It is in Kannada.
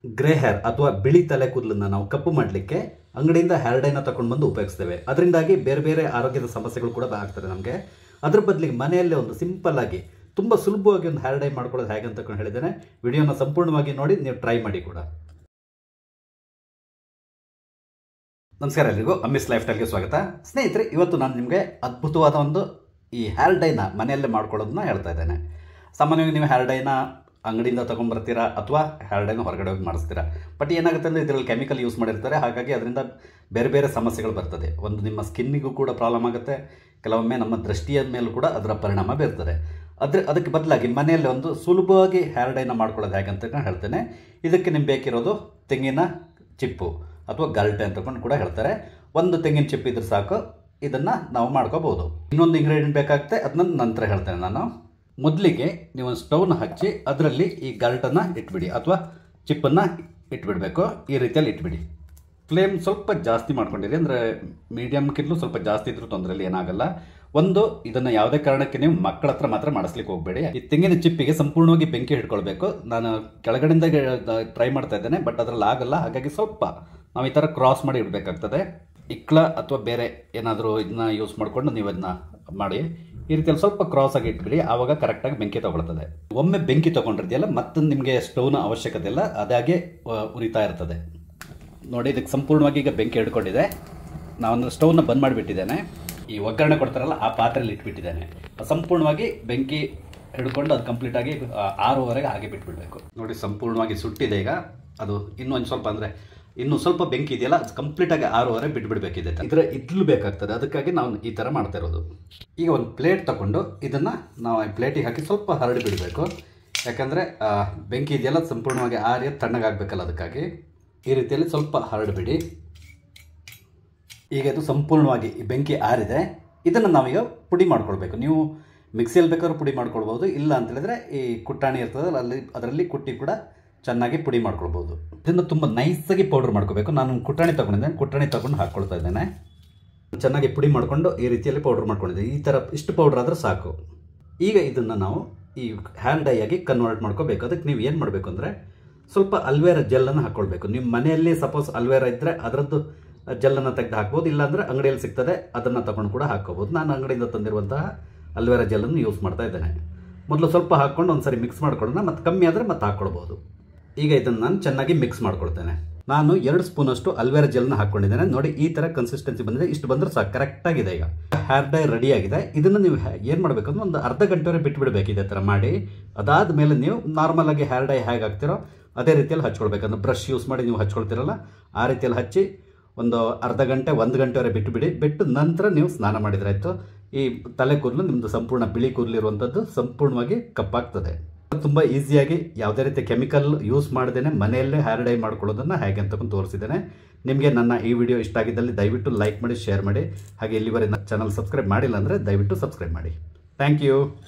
ಗ್ರೇ ಹೇರ್ ಅಥವಾ ಬಿಳಿ ತಲೆ ಕೂದಲನ್ನು ನಾವು ಕಪ್ಪು ಮಾಡಲಿಕ್ಕೆ ಅಂಗಡಿಯಿಂದ ಹೇರ್ ಡೈನ ತಗೊಂಡು ಬಂದು ಉಪಯೋಗಿಸ್ತೇವೆ. ಅದರಿಂದಾಗಿ ಬೇರೆ ಬೇರೆ ಆರೋಗ್ಯದ ಸಮಸ್ಯೆಗಳು ಕೂಡ ಆಗ್ತದೆ ನಮಗೆ. ಅದ್ರ ಬದಲಿಗೆ ಮನೆಯಲ್ಲೇ ಒಂದು ಸಿಂಪಲ್ ಆಗಿ ತುಂಬ ಸುಲಭವಾಗಿ ಒಂದು ಹೇರ್ ಡೈ ಮಾಡ್ಕೊಳ್ಳೋದು ಹೇಗೆ ಅಂತ ಹೇಳಿದ್ದೇನೆ. ವಿಡಿಯೋನ ಸಂಪೂರ್ಣವಾಗಿ ನೋಡಿ, ನೀವು ಟ್ರೈ ಮಾಡಿ ಕೂಡ. ನಮಸ್ಕಾರ ಎಲ್ರಿಗೂ, ಅಮ್ಮಿಸ್ ಲೈಫ್ ಸ್ಟೈಲ್ಗೆ ಸ್ವಾಗತ. ಸ್ನೇಹಿತರೆ, ಇವತ್ತು ನಾನು ನಿಮಗೆ ಅದ್ಭುತವಾದ ಒಂದು ಈ ಹೇರ್ ಡೈನ ಮನೆಯಲ್ಲೇ ಮಾಡ್ಕೊಳ್ಳೋದನ್ನ ಹೇಳ್ತಾ ಇದ್ದೇನೆ. ಸಾಮಾನ್ಯವಾಗಿ ನೀವು ಹೇರ್ ಡೈನ ಅಂಗಡಿಯಿಂದ ತೊಗೊಂಡ್ಬರ್ತೀರಾ ಅಥವಾ ಹೇರ್ ಡೈನ ಹೊರಗಡೆ ಹೋಗಿ ಮಾಡಿಸ್ತೀರಾ. ಬಟ್ ಏನಾಗುತ್ತೆ ಅಂದರೆ ಇದರಲ್ಲಿ ಕೆಮಿಕಲ್ ಯೂಸ್ ಮಾಡಿರ್ತಾರೆ, ಹಾಗಾಗಿ ಅದರಿಂದ ಬೇರೆ ಬೇರೆ ಸಮಸ್ಯೆಗಳು ಬರ್ತದೆ. ಒಂದು ನಿಮ್ಮ ಸ್ಕಿನ್ನಿಗೂ ಕೂಡ ಪ್ರಾಬ್ಲಮ್ ಆಗುತ್ತೆ, ಕೆಲವೊಮ್ಮೆ ನಮ್ಮ ದೃಷ್ಟಿಯ ಮೇಲೂ ಕೂಡ ಅದರ ಪರಿಣಾಮ ಬೀರ್ತದೆ. ಅದಕ್ಕೆ ಬದಲಾಗಿ ಮನೆಯಲ್ಲಿ ಒಂದು ಸುಲಭವಾಗಿ ಹೇರ್ ಡೈನ ಮಾಡ್ಕೊಳ್ಳೋದು ಹೇಗೆ ಅಂತ ಹೇಳ್ತೇನೆ. ಇದಕ್ಕೆ ನಿಮ್ಗೆ ಬೇಕಿರೋದು ತೆಂಗಿನ ಚಿಪ್ಪು ಅಥವಾ ಗಲ್ಟೆ ಅಂತ ಕೂಡ ಹೇಳ್ತಾರೆ. ಒಂದು ತೆಂಗಿನ ಚಿಪ್ಪು ಇದ್ರೆ ಸಾಕು, ಇದನ್ನು ನಾವು ಮಾಡ್ಕೋಬಹುದು. ಇನ್ನೊಂದು ಇಂಗ್ರೀಡಿಯೆಂಟ್ ಬೇಕಾಗುತ್ತೆ, ಅದನ್ನ ನಂತರ ಹೇಳ್ತೇನೆ ನಾನು. ಮೊದಲಿಗೆ ನೀವು ಸ್ಟವ್ನ ಹಚ್ಚಿ ಅದರಲ್ಲಿ ಈ ಗಲ್ಟನ್ನು ಇಟ್ಬಿಡಿ ಅಥವಾ ಚಿಪ್ಪನ್ನು ಇಟ್ಬಿಡಬೇಕು. ಈ ರೀತಿಯಲ್ಲಿ ಇಟ್ಬಿಡಿ. ಫ್ಲೇಮ್ ಸ್ವಲ್ಪ ಜಾಸ್ತಿ ಮಾಡ್ಕೊಂಡಿರಿ, ಅಂದರೆ ಮೀಡಿಯಮ್ಗಿಂತಲೂ ಸ್ವಲ್ಪ ಜಾಸ್ತಿ ಇದ್ರೂ ತೊಂದರೆಯಲ್ಲಿ ಏನಾಗಲ್ಲ. ಇದನ್ನು ಯಾವುದೇ ಕಾರಣಕ್ಕೆ ನೀವು ಮಕ್ಕಳ ಹತ್ರ ಮಾತ್ರ ಮಾಡಿಸ್ಲಿಕ್ಕೆ ಹೋಗಬೇಡಿ. ಈ ತೆಂಗಿನ ಚಿಪ್ಪಿಗೆ ಸಂಪೂರ್ಣವಾಗಿ ಬೆಂಕಿ ಹಿಡ್ಕೊಳ್ಬೇಕು. ನಾನು ಕೆಳಗಡೆಯಿಂದ ಟ್ರೈ ಮಾಡ್ತಾ ಇದ್ದೇನೆ, ಬಟ್ ಅದರಲ್ಲಿ ಆಗಲ್ಲ. ಹಾಗಾಗಿ ಸ್ವಲ್ಪ ನಾವು ಈ ಥರ ಕ್ರಾಸ್ ಮಾಡಿ ಇಡಬೇಕಾಗ್ತದೆ. ಇಕ್ಳ ಅಥವಾ ಬೇರೆ ಏನಾದರೂ ಇದನ್ನ ಯೂಸ್ ಮಾಡಿಕೊಂಡು ನೀವು ಇದನ್ನ ಮಾಡಿ ಈ ರೀತಿಯಲ್ಲಿ ಸ್ವಲ್ಪ ಕ್ರಾಸ್ ಆಗಿ ಇಟ್ಬಿಡಿ. ಆವಾಗ ಕರೆಕ್ಟಾಗಿ ಬೆಂಕಿ ತಗೊಳ್ತದೆ. ಒಮ್ಮೆ ಬೆಂಕಿ ತೊಗೊಂಡಿರ್ತೀಯಲ್ಲ, ಮತ್ತೆ ನಿಮಗೆ ಸ್ಟವ್ನ ಅವಶ್ಯಕತೆ ಇಲ್ಲ, ಅದಾಗೆ ಉರಿತಾ ಇರ್ತದೆ. ನೋಡಿ, ಇದಕ್ಕೆ ಸಂಪೂರ್ಣವಾಗಿ ಈಗ ಬೆಂಕಿ ಹಿಡ್ಕೊಂಡಿದೆ. ನಾನು ಸ್ಟವ್ನ ಬಂದ್ ಮಾಡಿಬಿಟ್ಟಿದ್ದೇನೆ. ಈ ಒಗ್ಗರಣೆ ಕೊಡ್ತಾರಲ್ಲ ಆ ಪಾತ್ರೆಯಲ್ಲಿ ಇಟ್ಬಿಟ್ಟಿದ್ದೇನೆ. ಸಂಪೂರ್ಣವಾಗಿ ಬೆಂಕಿ ಹಿಡ್ಕೊಂಡು ಅದು ಕಂಪ್ಲೀಟಾಗಿ 6:30 ಹಾಗೆ ಬಿಟ್ಬಿಡ್ಬೇಕು. ನೋಡಿ, ಸಂಪೂರ್ಣವಾಗಿ ಸುಟ್ಟಿದೆ. ಈಗ ಅದು ಇನ್ನೊಂದು ಸ್ವಲ್ಪ, ಅಂದರೆ ಇನ್ನೂ ಸ್ವಲ್ಪ ಬೆಂಕಿ ಇದೆಯಲ್ಲ, ಅದು ಕಂಪ್ಲೀಟಾಗಿ 6:30 ಬಿಟ್ಬಿಡ್ಬೇಕಿದೆ. ಇದರ ಇಡ್ಲು ಬೇಕಾಗ್ತದೆ, ಅದಕ್ಕಾಗಿ ನಾವು ಈ ಥರ ಮಾಡ್ತಾ ಇರೋದು. ಈಗ ಒಂದು ಪ್ಲೇಟ್ ತಗೊಂಡು ಇದನ್ನು ನಾವು ಈ ಪ್ಲೇಟಿಗೆ ಹಾಕಿ ಸ್ವಲ್ಪ ಹರಡಿ ಬಿಡಬೇಕು. ಯಾಕಂದರೆ ಬೆಂಕಿ ಇದೆಯಲ್ಲ ಸಂಪೂರ್ಣವಾಗಿ ಆರಿ ತಣ್ಣಗಾಗಬೇಕಲ್ಲ, ಅದಕ್ಕಾಗಿ ಈ ರೀತಿಯಲ್ಲಿ ಸ್ವಲ್ಪ ಹರಡಿಬಿಡಿ. ಈಗ ಇದು ಸಂಪೂರ್ಣವಾಗಿ ಬೆಂಕಿ ಆರಿದೆ. ಇದನ್ನು ನಾವೀಗ ಪುಡಿ ಮಾಡ್ಕೊಳ್ಬೇಕು. ನೀವು ಮಿಕ್ಸಿಯಲ್ಲಿ ಬೇಕಾದ್ರೂ ಪುಡಿ ಮಾಡ್ಕೊಳ್ಬೋದು, ಇಲ್ಲ ಅಂತ ಹೇಳಿದ್ರೆ ಈ ಕುಟ್ಟಾಣಿ ಇರ್ತದಲ್ಲ ಅದರಲ್ಲಿ ಕುಟ್ಟಿ ಕೂಡ ಚೆನ್ನಾಗಿ ಪುಡಿ ಮಾಡ್ಕೊಳ್ಬೋದು. ಇದನ್ನು ತುಂಬ ನೈಸಾಗಿ ಪೌಡರ್ ಮಾಡ್ಕೋಬೇಕು. ನಾನು ಕುಟ್ಟಾಣಿ ತೊಗೊಂಡಿದ್ದೇನೆ, ಕುಟ್ಟಾಣಿ ತೊಗೊಂಡು ಹಾಕ್ಕೊಳ್ತಾ ಇದ್ದೇನೆ. ಚೆನ್ನಾಗಿ ಪುಡಿ ಮಾಡಿಕೊಂಡು ಈ ರೀತಿಯಲ್ಲಿ ಪೌಡರ್ ಮಾಡ್ಕೊಂಡಿದ್ದೇನೆ. ಈ ಥರ ಇಷ್ಟು ಪೌಡರ್ ಆದರೆ ಸಾಕು. ಈಗ ಇದನ್ನು ನಾವು ಈ ಹೇರ್ ಡೈ ಆಗಿ ಕನ್ವರ್ಟ್ ಮಾಡ್ಕೋಬೇಕು. ಅದಕ್ಕೆ ನೀವು ಏನು ಮಾಡಬೇಕು ಅಂದರೆ ಸ್ವಲ್ಪ ಅಲ್ವೇರಾ ಜೆಲ್ಲನ್ನು ಹಾಕ್ಕೊಳ್ಬೇಕು. ನಿಮ್ಮ ಮನೆಯಲ್ಲಿ ಸಪೋಸ್ ಅಲ್ವೇರಾ ಇದ್ದರೆ ಅದರದ್ದು ಜೆಲ್ಲನ್ನು ತೆಗೆದು ಹಾಕ್ಬೋದು, ಇಲ್ಲಾಂದರೆ ಅಂಗಡಿಯಲ್ಲಿ ಸಿಗ್ತದೆ ಅದನ್ನು ತಗೊಂಡು ಕೂಡ ಹಾಕ್ಕೋಬೋದು. ನಾನು ಅಂಗಡಿಯಿಂದ ತಂದಿರುವಂತಹ ಅಲ್ವೇರಾ ಜೆಲ್ಲನ್ನು ಯೂಸ್ ಮಾಡ್ತಾ ಇದ್ದೇನೆ. ಮೊದಲು ಸ್ವಲ್ಪ ಹಾಕ್ಕೊಂಡು ಒಂದು ಸರಿ ಮಿಕ್ಸ್ ಮಾಡ್ಕೊಳ್ಳೋಣ, ಮತ್ತು ಕಮ್ಮಿ ಆದರೆ ಮತ್ತೆ ಹಾಕ್ಕೊಳ್ಬೋದು. ಈಗ ಇದನ್ನು ನಾನು ಚೆನ್ನಾಗಿ ಮಿಕ್ಸ್ ಮಾಡ್ಕೊಳ್ತೇನೆ. ನಾನು 2 ಸ್ಪೂನಷ್ಟು ಅಲ್ವೇರಾ ಜೆಲ್ನ ಹಾಕ್ಕೊಂಡಿದ್ದೇನೆ. ನೋಡಿ, ಈ ಥರ ಕನ್ಸಿಸ್ಟೆನ್ಸಿ ಬಂದಿದೆ. ಇಷ್ಟು ಬಂದರೆ ಸಾಕು, ಕರೆಕ್ಟಾಗಿದೆ. ಈಗ ಹೇರ್ ಡೈ ರೆಡಿ ಆಗಿದೆ. ಇದನ್ನು ನೀವು ಏನು ಮಾಡಬೇಕಂದ್ರೆ ಒಂದು ಅರ್ಧ ಗಂಟೆವರೆಗೆ ಬಿಟ್ಬಿಡಬೇಕು. ಇದೇ ಥರ ಮಾಡಿ ಅದಾದ ಮೇಲೆ ನೀವು ನಾರ್ಮಲ್ ಆಗಿ ಹೇರ್ ಡೈ ಹೇಗೆ ಹಾಕ್ತಿರೋ ಅದೇ ರೀತಿಯಲ್ಲಿ ಹಚ್ಕೊಳ್ಬೇಕಂದ್ರೆ ಬ್ರಷ್ ಯೂಸ್ ಮಾಡಿ ನೀವು ಹಚ್ಕೊಳ್ತಿರಲ್ಲ ಆ ರೀತಿಯಲ್ಲಿ ಹಚ್ಚಿ ಒಂದು ಅರ್ಧ ಗಂಟೆ 1 ಗಂಟೆವರೆಗೆ ಬಿಟ್ಟು ನಂತರ ನೀವು ಸ್ನಾನ ಮಾಡಿದ್ರೆ ಆಯಿತು. ಈ ತಲೆ ಕೂದಲು ನಿಮ್ಮದು ಸಂಪೂರ್ಣ ಬಿಳಿ ಕೂದಲಿರುವಂಥದ್ದು ಸಂಪೂರ್ಣವಾಗಿ ಕಪ್ಪಾಗ್ತದೆ. ತುಂಬ ಈಸಿಯಾಗಿ ಯಾವುದೇ ರೀತಿ ಕೆಮಿಕಲ್ ಯೂಸ್ ಮಾಡದೇನೆ ಮನೆಯಲ್ಲೇ ಹೇರ್ ಡೈ ಮಾಡ್ಕೊಳ್ಳೋದನ್ನು ಹೇಗೆ ಅಂತ ತೋರಿಸಿದ್ದೇನೆ. ನಿಮಗೆ ನನ್ನ ಈ ವಿಡಿಯೋ ಇಷ್ಟ ಆಗಿದ್ದಲ್ಲಿ ದಯವಿಟ್ಟು ಲೈಕ್ ಮಾಡಿ, ಶೇರ್ ಮಾಡಿ. ಹಾಗೆ ಇಲ್ಲಿವರೆಗೆ ಚಾನಲ್ ಸಬ್ಸ್ಕ್ರೈಬ್ ಮಾಡಿಲ್ಲ ಅಂದರೆ ದಯವಿಟ್ಟು ಸಬ್ಸ್ಕ್ರೈಬ್ ಮಾಡಿ. Thank you.